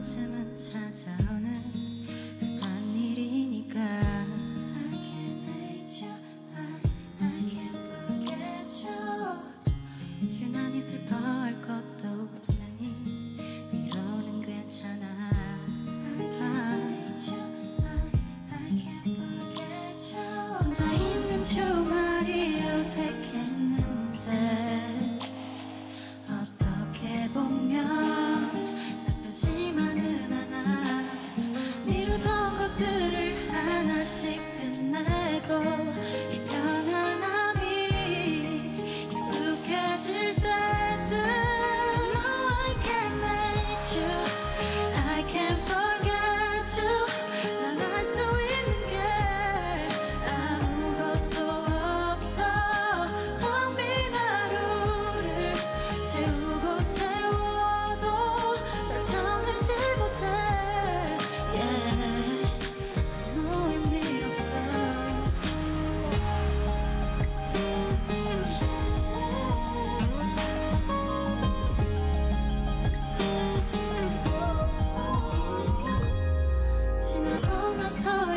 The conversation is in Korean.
번쯤은 찾아오는 한 일이니까 I can't forget you. 유난히 슬퍼할 것도 없으니 위로는 괜찮아. 혼자 있는 주말이 어색했는데 어떻게 보면 나쁘지만은 않아. 미루던 것들을 하나씩 끝내고 이 편안함이 익숙해질 때쯤 No, I can't let you, I can't forget you. 난 할 수 있는 게 아무것도 없어. 텅 빈 하루를 채우고 채워도 널 정하지 못해. Yeah, 아무 의미 없어. 지나고 나서